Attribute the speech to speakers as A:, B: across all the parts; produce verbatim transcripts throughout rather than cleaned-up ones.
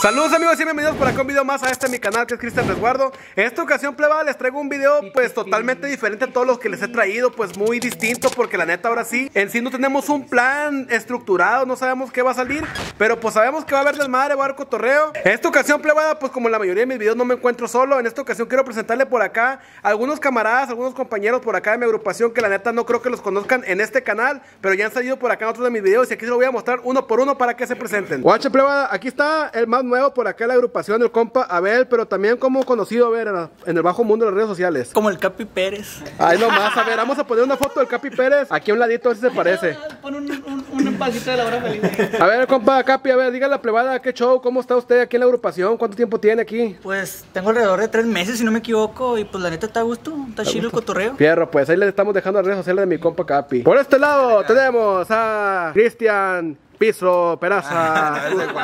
A: Saludos amigos y bienvenidos por acá a un video más a este mi canal que es Cristian Resguardo. En esta ocasión, plebada, les traigo un video pues totalmente diferente a todos los que les he traído, pues muy distinto, porque la neta ahora sí, en sí no tenemos un plan estructurado, no sabemos qué va a salir, pero pues sabemos que va a haber desmadre, va a haber cotorreo. En esta ocasión, plebada, pues como en la mayoría de mis videos no me encuentro solo, en esta ocasión quiero presentarle por acá a algunos camaradas, algunos compañeros por acá de mi agrupación que la neta no creo que los conozcan en este canal, pero ya han salido por acá en otros de mis videos y aquí se los voy a mostrar uno por uno para que se presenten. Guache, plebada, aquí está el más nuevo por acá en la agrupación, el compa Abel, pero también como conocido, a ver, en el bajo mundo de las redes sociales.
B: Como el Capi Pérez.
A: Ay, nomás, a ver, vamos a poner una foto del Capi Pérez aquí a un ladito, a ver si se parece.
B: Pon un, un, un empacito de la hora feliz.
A: A ver, compa Capi, a ver, dígale a la plebada, ¿qué show? ¿Cómo está usted aquí en la agrupación? ¿Cuánto tiempo tiene aquí?
B: Pues tengo alrededor de tres meses, si no me equivoco, y pues la neta está a gusto, está chido el cotorreo.
A: Fierro, pues ahí le estamos dejando las redes sociales de mi compa Capi. Por este lado tenemos a Cristian Piso Peraza.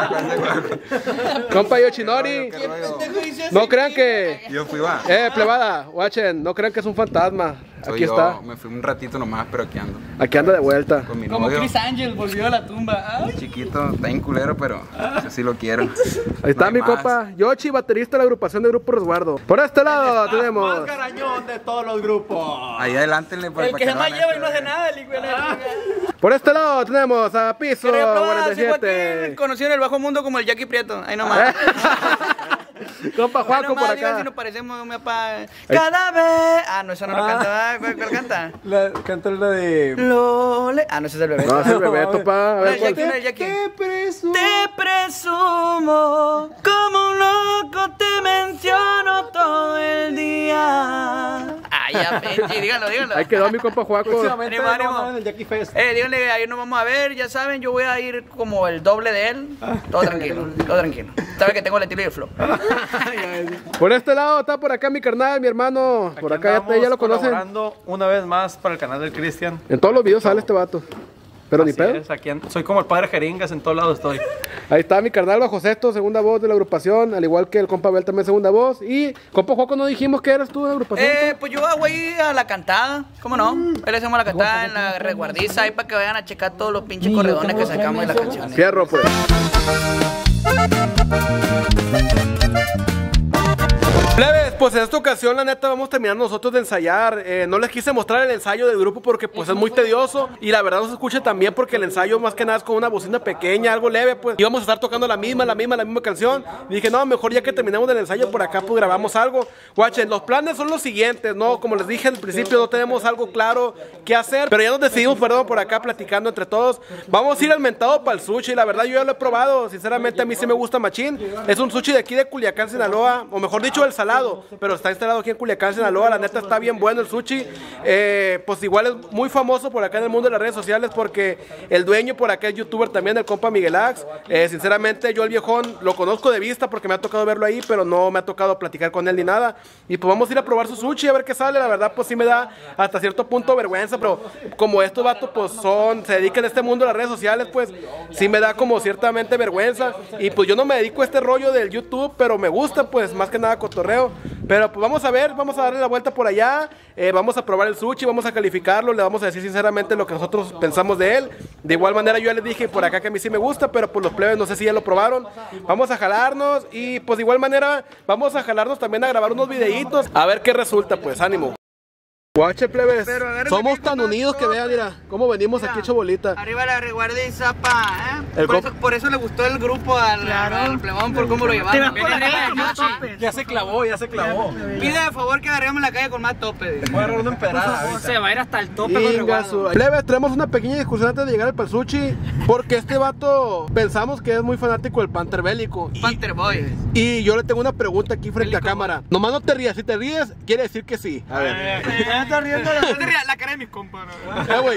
A: Compa Yoshinori. No crean que...
C: Yo fui, va.
A: Eh, plebada, watchen, no crean que es un fantasma.
C: Soy
A: Aquí
C: yo,
A: está.
C: me fui un ratito nomás, pero aquí ando.
A: Aquí anda de vuelta.
C: Con mi
B: Como
C: novio.
B: Chris Angel volvió a la tumba. Ay.
C: Chiquito, está en culero, pero yo sí lo quiero.
A: Ahí está
C: No hay
A: mi
C: más.
A: compa Yoshi, baterista de la agrupación de Grupo Resguardo. Por este lado tenemos...
D: Más garañón de todos los grupos.
C: Ahí adelántenle, pues,
B: El
C: para
B: que
C: no
B: jamás
C: van a
B: lleva y no
C: este,
B: hace nada, el hijo de la-
A: Por este lado tenemos a Piso
B: Quería probar,
A: cuarenta y
B: así fue
A: siete.
B: que conocido en el bajo mundo como el Jackie Prieto. Ahí nomás.
A: Compa
B: Ahí
A: Juaco por
B: nomás, digo,
A: acá.
B: si nos parecemos, mi papá. Cada vez. Ah, no, eso no lo
D: Ah.
B: canta. ¿verdad? ¿Cuál, cuál canta?
D: La, canta la de...
B: Lole. Ah, no, ese es el bebé.
A: No, es el Bebeto, pa. A
B: No,
A: ver,
B: el
A: ¿cuál?
B: Jackie, no, el Jackie.
D: Te presumo.
B: Te presumo, como un loco te menciono todo el día. Ay, ya, Benji, dígalo, dígalo.
A: Ahí quedó mi compa Juaco.
D: Próximamente
B: Ánimo,
D: nos
B: ánimo.
D: vamos a ver en el Jackie Fest.
B: Eh, díganle, ahí nos vamos a ver, ya saben, yo voy a ir como el doble de él. Todo tranquilo, todo tranquilo. Sabe que tengo el estilo y el flow.
A: Por este lado está por acá mi carnal, mi hermano. Por
D: Aquí
A: acá ya,
D: andamos
A: ya lo conocen.
D: colaborando una vez más para el canal del Cristian.
A: En todos los videos sale este vato. Pero ni
D: Así
A: pedo.
D: es, aquí and- soy como el padre Jeringas, en todos lados estoy.
A: Ahí está mi carnal bajo sexto, segunda voz de la agrupación. Al igual que el compa Abel también segunda voz. Y compa Juaco, no dijimos que eras tú de la agrupación.
B: Eh, pues yo hago ahí a la cantada, ¿cómo no? Ahí le hacemos la cantada en la resguardiza ahí para que vayan a checar todos los pinches corredones que sacamos de las canciones.
A: Fierro, pues. Plebes, pues en esta ocasión la neta vamos terminando nosotros de ensayar. eh, No les quise mostrar el ensayo del grupo porque pues es muy tedioso. Y la verdad no se escucha tan bien porque el ensayo más que nada es con una bocina pequeña, algo leve pues. Íbamos a estar tocando la misma, la misma, la misma canción. Y dije, no, mejor ya que terminamos del ensayo por acá pues grabamos algo. Guachen, los planes son los siguientes, ¿no? Como les dije al principio, no tenemos algo claro que hacer. Pero ya nos decidimos, perdón, por acá platicando entre todos. Vamos a ir al mentado para el sushi. La verdad yo ya lo he probado, sinceramente a mí sí me gusta machín. Es un sushi de aquí de Culiacán, Sinaloa. O mejor dicho, el salado, pero está instalado aquí en Culiacán, Sinaloa. La neta está bien bueno el sushi. Eh, pues igual es muy famoso por acá en el mundo de las redes sociales porque el dueño por acá es youtuber también, el compa Miguel Ax. Eh, sinceramente yo el viejón lo conozco de vista porque me ha tocado verlo ahí, pero no me ha tocado platicar con él ni nada. Y pues vamos a ir a probar su sushi a ver qué sale. La verdad pues sí me da hasta cierto punto vergüenza, pero como estos vatos pues son, se dedican a este mundo de las redes sociales, pues sí me da como ciertamente vergüenza. Y pues yo no me dedico a este rollo del YouTube, pero me gusta pues más que nada cotorreo. Pero pues vamos a ver, vamos a darle la vuelta por allá, eh, vamos a probar el sushi, vamos a calificarlo, le vamos a decir sinceramente lo que nosotros pensamos de él. De igual manera yo ya les dije por acá que a mí sí me gusta, pero pues los plebes no sé si ya lo probaron. Vamos a jalarnos y pues de igual manera vamos a jalarnos también a grabar unos videitos, a ver qué resulta pues, ánimo. Guache plebes,
B: Pero agárrate
A: somos
B: aquí
A: tan
B: con
A: unidos que
B: todo.
A: vean, mira, cómo venimos aquí hecho bolita.
B: Arriba la resguardiza, pa, ¿eh?
A: El
B: Por
A: compa-
B: eso, por eso le gustó el grupo al, al plebón por cómo lo llevaron. Viene arriba de Yoshi.
D: Ya se clavó, ya se clavó.
B: Pide de favor que agarremos la calle con más tope.
D: Voy a agarrar una empedrada ahorita.
B: Se va a ir hasta el tope.
A: Inga su- Plebes, tenemos una pequeña discusión antes de llegar al Palsuchi, porque este vato pensamos que es muy fanático del Panther Bélico. Y,
B: Panther Boy.
A: y yo le tengo una pregunta aquí frente a
B: Bélico.
A: cámara. Nomás no te rías, si te ríes, quiere decir que sí. A ver.
B: Ya está riendo la, la cara de mis compas.
A: Eh, güey.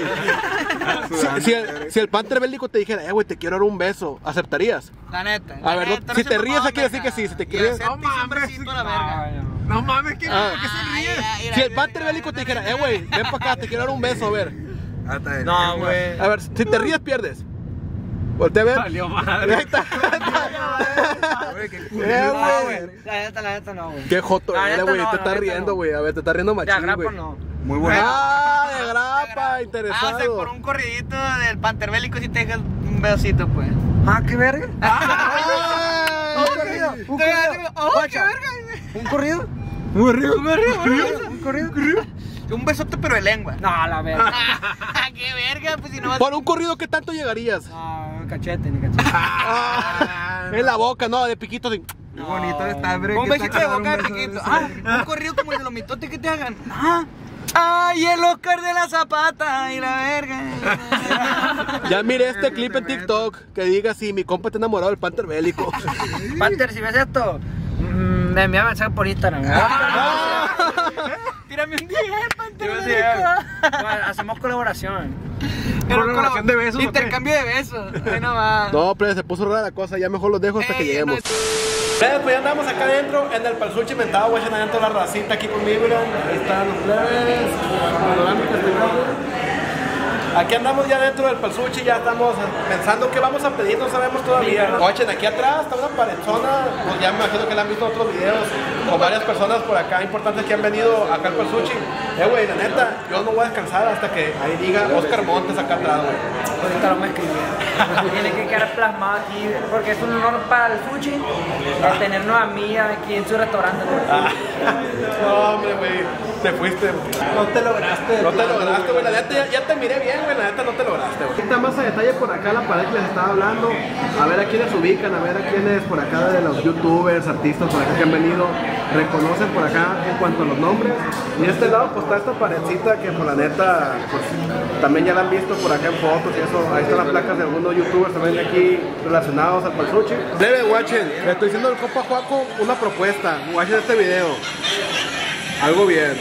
A: Si, si el, si el Panther Bélico te dijera, eh, güey, te quiero dar un beso, ¿aceptarías?
B: La neta.
A: A
B: la
A: ver,
B: neta,
A: no- si
B: se
A: te ríes,
B: mamá,
A: quiere decir que sí, si te quieres-
B: No mames, la verga.
D: No mames, que
A: Ah.
D: que se ríe.
A: Si el Panther Bélico te dijera, eh, güey, ven para acá, te quiero dar un beso, a ver.
C: Hasta el-
D: No, güey.
A: A ver, si te ríes, pierdes. Voltea a ver.
D: Salió madre.
A: Ahí está.
C: Güey, qué
A: Eh,
C: culero.
A: güey.
B: La neta, la neta no, güey.
A: Qué joto
B: La
A: eres,
B: neta
A: güey.
B: no,
A: Te
B: la
A: estás
B: neta
A: riendo,
B: no.
A: güey. A ver, te estás riendo
B: Ya,
A: machín,
B: grapa
A: güey.
B: no.
C: Muy bueno.
A: Ah, de grapa,
B: Ah, o
A: interesado.
B: sea, por un corridito del Panther Bélico si te dejas un besito, pues. Ah, qué verga.
A: ¡Ay,
B: Un corrido. ¡Oh, qué verga! ¿Un corrido?
C: Un corrido.
B: ¿Un corrido? ¿Un corrido?
E: Un besote pero de lengua.
B: No, la verga.
E: ¡Qué verga! Pues si no vas
A: Por un corrido, ¿qué tanto llegarías?
B: No, cachete, ni cachete.
A: En la boca, no, de piquito. De...
C: Qué bonito está, bre.
E: un
C: que
E: besito
C: está
E: de
C: cabrón,
E: boca de
C: un beso
E: piquito.
C: de
E: Ah,
C: ese.
E: un corrido como el de los mitotes que te hagan.
B: Ah.
E: Ay, el Oscar de la Zapata y la verga.
A: Ya miré este clip en TikTok que diga si mi compa está enamorado del Panther bélico.
B: Panther, si ves esto, mm, me envía mensaje por Instagram.
E: Tírame un día, Panther.
B: Yo decía, bueno, hacemos colaboración.
D: ¿Colaboración de besos o qué?
E: Intercambio de besos. Ahí nomás.
A: No, pero se puso rara la cosa, ya mejor los dejo hasta que
E: Ey,
A: lleguemos. Plebes, pues ya andamos acá adentro en el Palsuchi mentado, güey, adentro la racita aquí conmigo, miren. Ahí están los plebes. Panorámica, estoy grabando. Aquí andamos ya dentro del Palsuchi, ya estamos pensando qué vamos a pedir, no sabemos todavía. Ochen, aquí atrás está una parezona, pues ya me imagino que la han visto en otros videos, con varias personas por acá importantes que han venido acá al Palsuchi. Eh, güey, la neta, yo no voy a descansar hasta que ahí diga Oscar Montes acá atrás, güey.
B: Ahorita lo me escribí. Tiene que quedar plasmado aquí, porque es un honor para el sushi el tenernos a mí aquí en su restaurante.
A: Ah, no, hombre, güey, te fuiste.
D: No te lograste.
A: No te lograste, güey, la neta ya, ya te miré bien, güey, la neta no te lograste, güey. Está más a detalle por acá la pared que les estaba hablando, a ver a quiénes ubican, a ver a quiénes por acá de los youtubers, artistas por acá que han venido, reconocen por acá en cuanto a los nombres. Y de este lado pues está esta paredcita que por la neta, pues también ya la han visto por acá en fotos y eso, ahí están las placas de algunos youtubers también aquí relacionados al Palsuchi. Debe, guachen, le estoy diciendo al compa Juaco una propuesta, guachen este video, algo bien.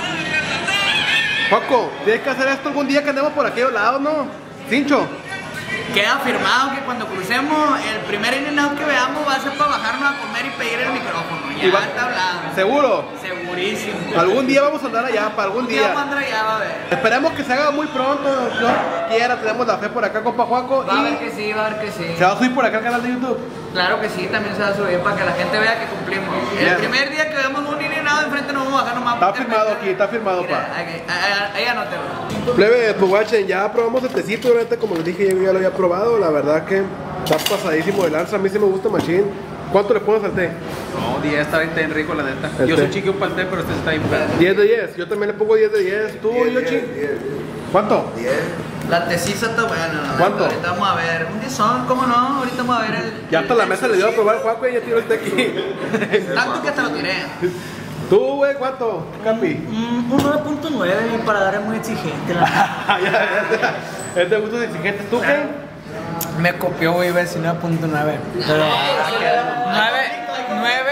A: Juaco, tienes que hacer esto algún día que andemos por aquellos lados, ¿no? Cincho.
E: Queda firmado que cuando crucemos el primer In-N-Out que veamos va a ser para bajarnos a comer y pedir el micrófono. Ya
A: Y va-
E: está hablado.
A: ¿Seguro?
E: Segurísimo.
A: Algún día vamos a andar allá, para algún
E: Un día vamos a
A: día.
E: andar allá, va a ver.
A: Esperemos que se haga muy pronto, Dios quiera, tenemos la fe por acá, compa Juaco.
E: Va a ver
A: Y
E: que sí, va a ver que sí.
A: se va a subir por acá al canal de YouTube.
E: Claro que sí, también se va a subir para que la gente vea que cumplimos.
A: Bien.
E: El primer día que veamos un In-N-Out enfrente nos vamos a bajar nomás.
A: Está
E: porque-
A: firmado aquí, está firmado,
E: Mira,
A: pa.
E: aquí, ahí- ahí anótelo.
A: Plebe, pues guachen, ya probamos el tecito, ahorita como les dije, yo ya lo había probado, la verdad que está pasadísimo de lanza, a mí sí me gusta machín. ¿Cuánto le pones al té?
D: No, diez está bien rico, la neta.
A: El
D: Yo
A: té.
D: soy chiquillo para el té, pero este está bien pedo.
A: diez de diez, yo también le pongo diez de diez. ¿Tú, Yoshi? ¿Cuánto?
E: La tesiza está buena. ¿no?
A: ¿Cuánto?
E: Ahorita vamos a ver. Un diezón, ¿cómo no? Ahorita vamos a ver el.
A: Ya hasta
E: el-
A: la mesa le dio a probar el Juaco y ya tiró el té aquí.
E: Tanto que hasta lo tiré.
A: ¿Tú, güey, cuánto, Capi?
B: Mm, un nueve punto nueve, mi paladar es muy exigente. La...
A: Ya, ya, ya. Es de gustos exigentes. ¿Tú qué?
B: Me copió, güey, iba a decir nueve punto nueve. Pero. nueve, nueve,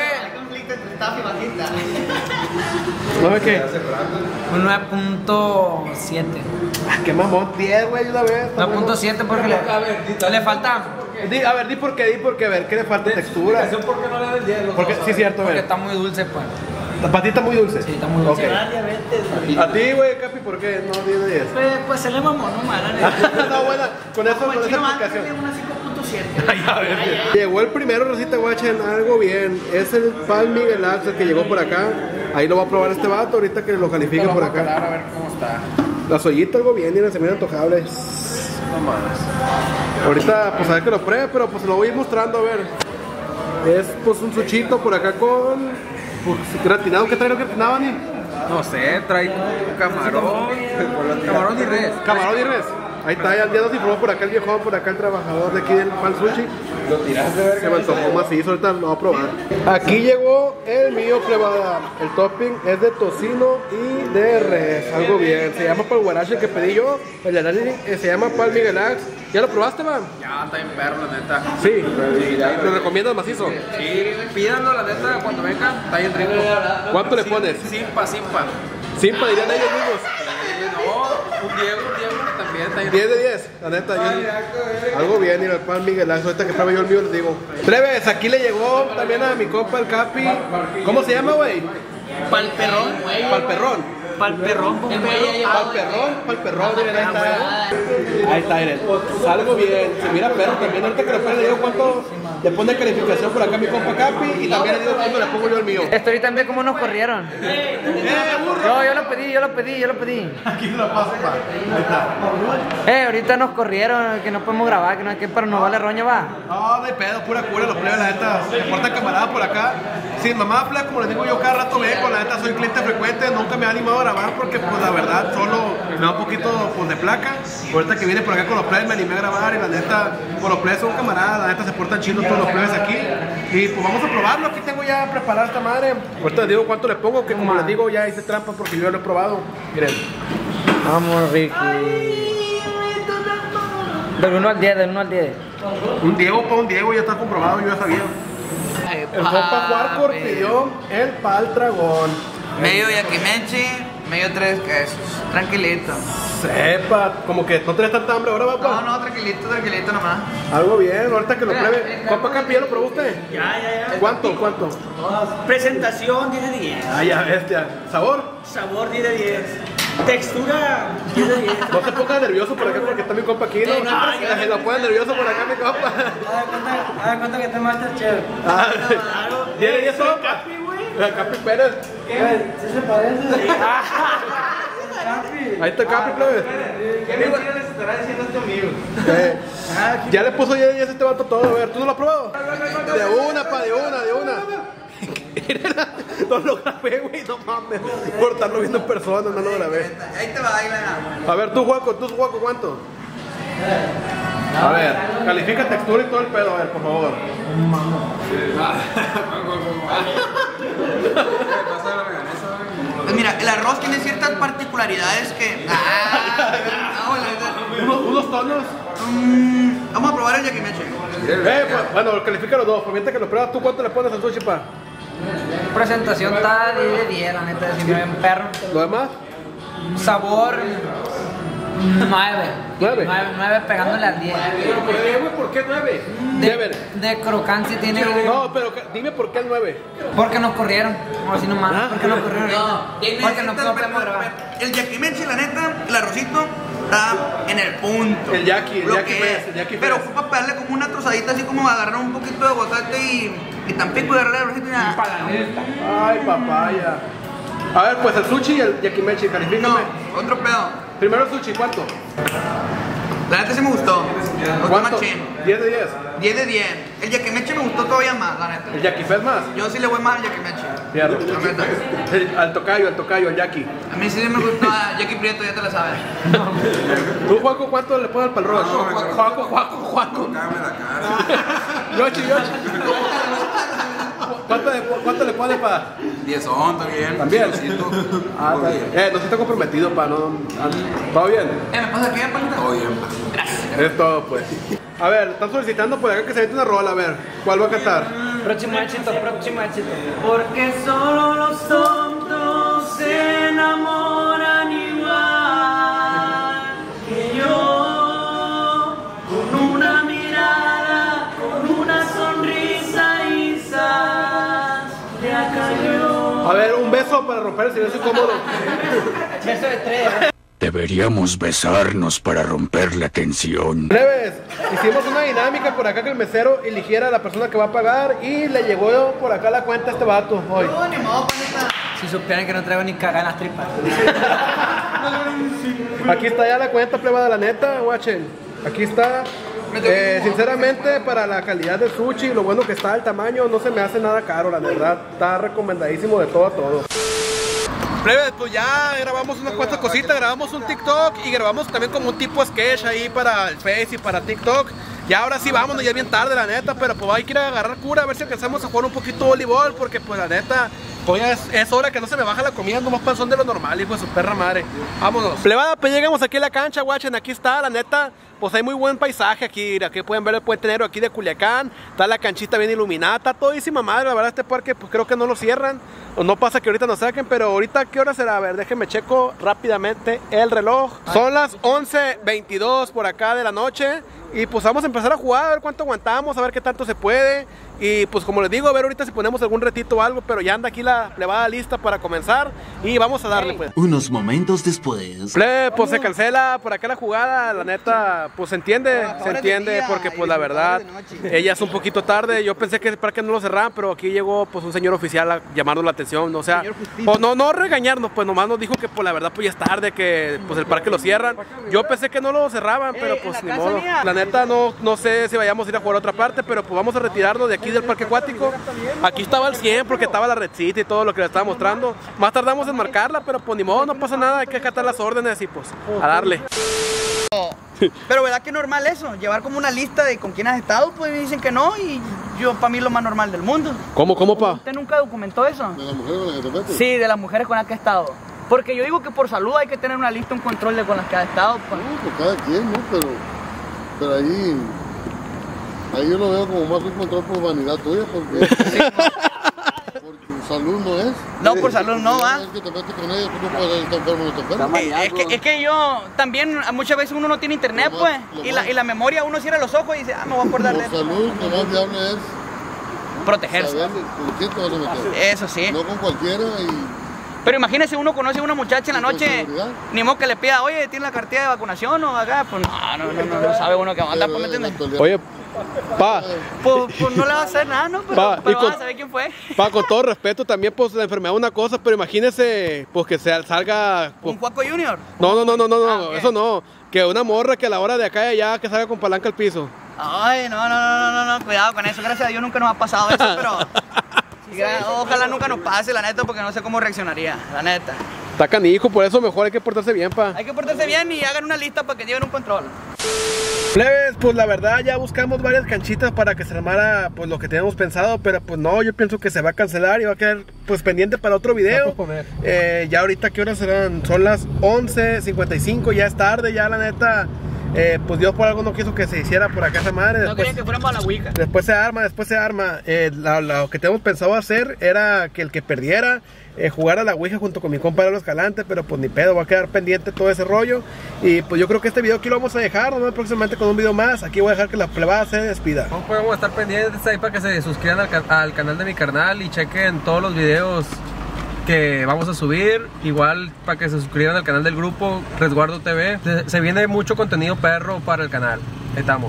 A: ¿No qué?
B: un nueve punto siete.
A: Ah, qué mamón, diez, güey, una vez.
B: nueve punto siete porque le, le falta.
A: Di- a ver, di por qué, di por qué, a ver, ¿qué le falta textura?
D: ¿Por qué no le das diez?
A: Porque, sí, cierto, a
B: Porque
A: ver.
B: está muy dulce, pues.
A: La patita muy dulce.
B: Sí, está muy dulce.
A: Ok. A ti, güey, Capi, ¿por qué? No, diez de diez.
B: Pues, pues se le mamó, no mala.
A: No, buena, con eso,
E: Como
A: con
E: el
A: esa
E: chino antes
A: explicación.
E: de una cinco punto siete.
A: A ver, llegó el primero, Rosita Guachen, algo bien. Es el Pal Miguel Axel que llegó por acá. Ahí lo va a probar este vato, ahorita que lo califiquen por acá.
D: A ver cómo está.
A: Las ollitas, algo bien, miren, se miran antojables.
D: No más.
A: Ahorita, pues a ver que lo pruebe, pero pues lo voy a ir mostrando, a ver. Es pues un suchito por acá con pues, gratinado. ¿Qué trae lo gratinado, Ani?
D: No sé, trae camarón. Camarón y res.
A: Camarón y res. Ahí está, ya, ya nos informó por acá el viejón, por acá el trabajador de aquí del Pal Sushi.
D: Lo tiraste de
A: Se me antojó macizo, ahorita lo voy a probar. Aquí llegó el mío plebada. El topping es de tocino y de res, algo bien. Se llama Pal Guarache que pedí yo. El de Dani eh, se llama Pal Miguel Ax. ¿Ya lo probaste, man?
D: Ya, está bien perro, la neta.
A: Sí, ¿lo recomiendas macizo?
D: Sí, pídanlo, la neta, cuando vengan, está bien rico.
A: ¿Cuánto le pones?
D: Simpa, simpa.
A: Simpa, dirían ellos mismos.
D: No, un Diego, un Diego también está bien
A: diez de diez, la neta. Yo, algo bien, mira, el Pal Miguel Ax. Ahorita que pruebe yo el mío les digo. Treves, aquí le llegó también a mi compa el Capi. ¿Cómo se llama, güey?
E: Palperrón.
A: Palperrón.
B: Palperrón,
E: El güey
A: Pal perrón, pal perrón, miren, ahí está. Ahí está, miren. Algo bien, se mira perro también. Ahorita que lo pruebe le digo cuánto, Le pone calificación por acá mi compa Capi y también le digo cuándo le pongo yo el mío.
B: Estoy también cómo nos corrieron. No, yo lo pedí, yo lo pedí, yo lo pedí.
A: Aquí se lo paso, pa. Ahí está.
B: Eh, ahorita nos corrieron, que no podemos grabar, que no, que pero no vale roña, va.
A: No, no hay pedo, pura cura, los plebes, la neta. Se porta camarada por acá. Sí, mamá, plebe, como les digo yo, cada rato vengo, la neta soy cliente frecuente, nunca me ha animado a grabar porque, pues, la verdad, solo me da un poquito, pues, de placa. Ahorita que viene por acá con los plebes me animé a grabar y la neta, pues, los plebes son camaradas, la neta se portan chidos todos los plebes aquí. Y, pues, vamos a probarlo, aquí tengo ya preparada esta madre. Ahorita les digo cuánto le pongo, que como les digo, ya hice trampa porque yo ya lo he probado. Miren.
B: Vamos, Ricky. Del uno al diez, del uno al diez.
A: Un Diego para un Diego, ya está comprobado, yo ya sabía. El compa Hardcore pidió el pal dragón.
E: Medio yakimechi, medio tres quesos. Tranquilito.
A: Sepa, como que no tenés tanta hambre ahora, papá.
E: No, no, tranquilito, tranquilito nomás.
A: Algo bien, ahorita que lo pruebe. Compa Capi, ¿ya lo probó usted?
F: Ya, ya, ya.
A: ¿Cuánto? ¿Cuánto?
F: Presentación diez de diez.
A: Ah, ya, bestia. ¿Sabor?
F: Sabor diez de diez. Textura diez de diez.
A: No se ponga nervioso por acá porque está mi compa aquí, ¿no? Ah, se lo pone nervioso por acá, mi compa.
F: Haz cuenta que está Masterchef.
A: Ah, ¿tiene diez son?
F: Capi, güey.
A: El Capi Pérez.
F: ¿Sí se parece?
A: Ahí está Capi, plebe.
D: ¿Qué mentiras les estará diciendo este amigo?
A: Eh, ya le puso diez de diez este vato todo, a ver, ¿tú no lo has probado? De una, pa, de una, de una. No lo grabé, güey, no mames. Por estarlo viendo en persona, no lo grabé.
E: Ahí te va, ahí va.
A: A ver, tú, Juaco, tú, Juaco, ¿cuánto? A ver, califica textura y todo el pedo, a ver, por favor.
E: Pues mira, el arroz tiene ciertas particularidades que... Ah, no, la neta.
A: Unos, unos tonos.
E: Mm, vamos a probar el yakimechi.
A: Eh, pues, bueno, califica los dos. Por mientras que lo pruebas, ¿tú cuánto le pones al sushi, pa?
B: Presentación está diez de diez, la neta, si me ven perro.
A: ¿Lo demás?
B: Sabor nueve.
A: ¿Nueve?
B: nueve pegándole al diez.
A: ¿Por qué, güey? ¿Por qué nueve?
B: De, de crocancia tiene.
A: No, pero dime por qué el nueve.
B: Porque nos corrieron. O así nomás.
A: Ah.
B: Porque nos corrieron.
E: No, tiene
B: Porque no
E: ciertas-
B: podemos grabar.
E: El yakimechi, la neta, el arrocito está en el punto.
A: El yaki, el
E: Lo
A: yaki
E: que
A: fest,
E: es.
A: el yaki
E: Pero
A: fest.
E: ocupa pegarle como una trozadita, así como agarrar un poquito de aguacate y, y tampico y darle el arrocito y nada.
A: Ay, papaya. A ver, pues el sushi y el yakimechi,
E: No,
A: califícame.
E: otro pedo.
A: Primero el sushi, ¿cuánto?
E: La neta sí me gustó. Me gustó
A: ¿Cuánto?
E: machín.
A: diez de diez.
E: diez de diez. El yakimechi me gustó todavía más, la neta.
A: ¿El yakifest más?
E: Yo sí le voy más al yakimechi.
A: Fierro.
E: La neta.
A: El- Al tocayo, al tocayo, al yaki.
E: A mí sí me gustó a Jackie Prieto, ya te la sabes.
A: ¿Tú, Juaco, cuánto le pones al pal rojo? Juaco, Juaco, Juaco.
C: Cágame la cara.
A: Yoshi, Yoshi. ¿Cuánto, le- ¿Cuánto le pones para...?
C: diez son, está bien.
A: ¿También?
C: Chilosito.
A: Ah,
C: Todo
A: está
C: bien.
A: bien. Eh, no se está comprometido, pa, no... ¿Todo bien?
E: Eh, ¿me pasa aquí, panita?
C: Todo bien, pa.
A: Es todo, pues. A ver, están solicitando por acá que se mete una rola, a ver. ¿Cuál va a cantar?
B: Próximo éxito, próximo éxito.
F: Porque solo los tontos se enamoran igual que yo. Con una mirada, con una sonrisa y zas, ya cayó.
A: A ver, un beso para romper el silencio incómodo.
B: Beso de tres.
G: Deberíamos besarnos para romper la tensión.
A: Breves, hicimos una dinámica por acá que el mesero eligiera a la persona que va a pagar y le llegó por acá la cuenta a este vato hoy.
E: No, ni modo, panita.
B: Si supieran que no traigo ni cagar en las tripas.
A: Aquí está ya la cuenta, plebada, la neta, guachen. Aquí está. Eh, sinceramente, para la calidad del sushi, lo bueno que está, el tamaño, no se me hace nada caro, la verdad. Está recomendadísimo de todo a todo. Plebes, pues ya grabamos unas cuantas cositas, grabamos un TikTok y grabamos también como un tipo sketch ahí para el Face y para TikTok. Ya ahora sí vámonos, ya es bien tarde la neta, pero pues hay que ir a agarrar cura a ver si alcanzamos a jugar un poquito de voleibol, porque pues la neta, pues ya es, es hora que no se me baja la comida, no más panzón de lo normal, hijo de su perra madre. Vámonos. Plebada, pues llegamos aquí a la cancha, guachen, aquí está, la neta. Pues hay muy buen paisaje aquí, aquí pueden ver el puente negro aquí de Culiacán, está la canchita bien iluminada, está todísima madre, la verdad este parque pues creo que no lo cierran, o no pasa que ahorita nos saquen, pero ahorita ¿qué hora será? A ver, déjenme checo rápidamente el reloj. Son las once veintidós por acá de la noche, Y pues vamos a empezar a jugar, a ver cuánto aguantamos, a ver qué tanto se puede. Y pues como les digo, a ver ahorita si ponemos algún retito o algo, pero ya anda aquí la plebada lista para comenzar. Y vamos a darle pues.
H: Unos momentos después.
A: Ple, pues se cancela por acá la jugada, la neta, pues se entiende, se entiende porque pues la verdad, ella es un poquito tarde. Yo pensé que el parque no lo cerraban, pero aquí llegó pues un señor oficial a llamarnos la atención, o sea, o no, no regañarnos, pues nomás nos dijo que pues la verdad pues ya es tarde, que pues el parque lo cierran. Yo pensé que no lo cerraban, pero pues ni modo. La neta no, no sé si vayamos a ir a jugar a otra parte, pero pues vamos a retirarnos de aquí del parque acuático. Aquí estaba al cien porque estaba la redcita y todo lo que le estaba mostrando. Más tardamos en marcarla, pero pues ni modo, no pasa nada, hay que acatar las órdenes y pues a darle.
E: Pero verdad que es normal eso, llevar como una lista de con quién has estado, pues me dicen que no y yo para mí es lo más normal del mundo.
A: ¿Cómo, cómo, pa?
E: ¿Usted nunca documentó eso?
I: ¿De las mujeres con las que te metes?
E: Sí, de las mujeres con las que he estado. Porque yo digo que por salud hay que tener una lista, un control de con las que has estado. Pues.
I: No, pues cada quien, ¿no? Pero, pero ahí, ahí yo lo veo como más un control por vanidad tuya, porque,
E: Sí,
I: porque salud no es.
E: no, por salud no,
I: Si
E: va.
I: es que te metes con ella, tú no puedes estar enfermo o no estar enfermo.
E: Eh, Es que, es que yo también, muchas veces uno no tiene internet,
I: Lo
E: pues,
I: más- lo
E: y la,
I: más-
E: y la memoria, uno cierra los ojos y dice, ah, me voy a acordar de
I: Por
E: esto.
I: salud, lo más viable es
E: Protegerse.
I: saber con quién te vas a meter.
E: Eso sí.
I: No con cualquiera y...
E: Pero imagínese, uno conoce a una muchacha en la
I: ¿Y con
E: noche,
I: seguridad?
E: ni modo que le pida, oye, ¿tiene la cartilla de vacunación o acá? Pues no, no, no, no, no sabe uno que va a andar,
I: pero
E: pues, ¿me
I: en la
E: entiendes?
I: actualidad-
A: Oye, pa,
E: Pues, pues no le va a hacer nada, ¿no? Pero,
A: Pa, y
E: pero
A: con-
E: van a saber quién fue.
A: pa, con todo respeto también pues la enfermedad es una cosa, pero imagínese pues que se salga pues,
E: ¿Un Cuaco Junior?
A: no, no, no, no, no, no,
E: Ah, ok.
A: eso no, que una morra que a la hora de acá y allá que salga con palanca al piso.
E: Ay, no, no, no, no, no, no, cuidado con eso. Gracias a Dios nunca nos ha pasado eso, pero... gra- Ojalá nunca nos pase, la neta, porque no sé cómo reaccionaría, la neta.
A: Está canijo, por eso mejor hay que portarse bien, pa.
E: Hay que portarse bien y hagan una lista para que lleven un control.
A: Plebes, pues la verdad ya buscamos varias canchitas para que se armara pues lo que teníamos pensado, pero pues no, yo pienso que se va a cancelar y va a quedar pues pendiente para otro video. Eh, ya ahorita, ¿qué horas serán? Son las once cincuenta y cinco, ya es tarde, ya la neta, eh, pues Dios por algo no quiso que se hiciera por acá esa madre.
E: No
A: Después,
E: querían que fuéramos a la Ouija.
A: después se arma, después se arma. Eh, la- la- lo que teníamos pensado hacer era que el que perdiera eh, jugar a la Ouija junto con mi compa Lalo Escalante, pero pues ni pedo, va a quedar pendiente todo ese rollo. Y pues yo creo que este video aquí lo vamos a dejar, nos vemos próximamente con un video más. Aquí voy a dejar que la plebada se despida.
D: No podemos estar pendientes ahí para que se suscriban al, ca- al canal de mi carnal y chequen todos los videos que vamos a subir. Igual para que se suscriban al canal del grupo Resguardo T V. Se, se viene mucho contenido perro para el canal. Ahí estamos.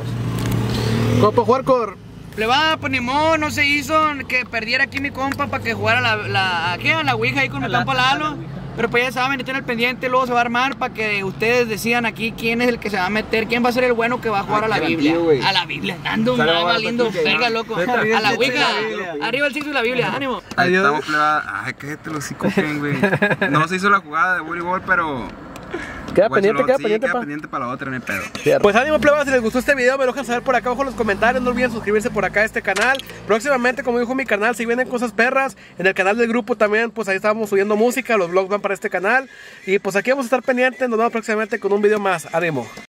A: Compa Juarcor.
E: Le va, pues ni modo, no se hizo que perdiera aquí mi compa para que jugara la, la, aquí a la Ouija ahí con el compa Lalo. Pero pues ya saben, estén al pendiente, luego se va a armar para que ustedes decidan aquí quién es el que se va a meter, quién va a ser el bueno que va a jugar a la Biblia. A la Biblia, ando
D: Sale,
E: mal,
D: vamos a
E: valiendo
D: repetir,
E: verga,
D: ¿no?
E: loco.
D: Neta,
E: A la
D: bien,
E: Ouija,
D: sí,
E: arriba el sexo y la Biblia, ánimo.
C: Ahí
A: Adiós.
C: estamos, plebada. Ay, cállate los hocico, Ken, güey. No se hizo la jugada de voleibol, pero...
A: Queda
C: Watch
A: pendiente,
C: Lot,
A: queda
C: sí,
A: pendiente,
C: queda
A: pa.
C: pendiente para la otra, no hay pedo.
A: Pues ánimo, plebada, si les gustó este video me lo dejan saber por acá abajo en los comentarios. No olviden suscribirse por acá a este canal. Próximamente, como dijo mi canal, si vienen cosas perras, en el canal del grupo también, pues ahí estamos subiendo música, los vlogs van para este canal. Y pues aquí vamos a estar pendientes, nos vemos próximamente con un video más. Ánimo.